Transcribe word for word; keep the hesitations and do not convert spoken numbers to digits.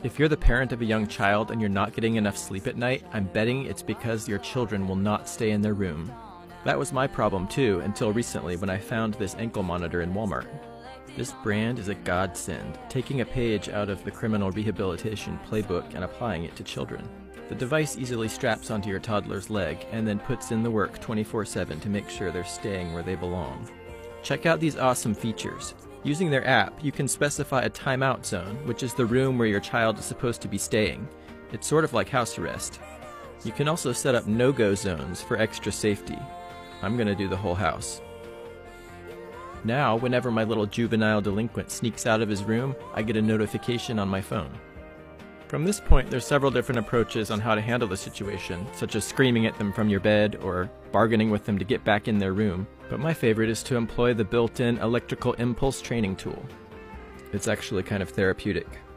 If you're the parent of a young child and you're not getting enough sleep at night, I'm betting it's because your children will not stay in their room. That was my problem too, until recently when I found this ankle monitor in Walmart. This brand is a godsend, taking a page out of the criminal rehabilitation playbook and applying it to children. The device easily straps onto your toddler's leg and then puts in the work twenty-four seven to make sure they're staying where they belong. Check out these awesome features. Using their app, you can specify a timeout zone, which is the room where your child is supposed to be staying. It's sort of like house arrest. You can also set up no-go zones for extra safety. I'm gonna do the whole house. Now, whenever my little juvenile delinquent sneaks out of his room, I get a notification on my phone. From this point, there's several different approaches on how to handle the situation, such as screaming at them from your bed or bargaining with them to get back in their room, but my favorite is to employ the built-in electrical impulse training tool. It's actually kind of therapeutic.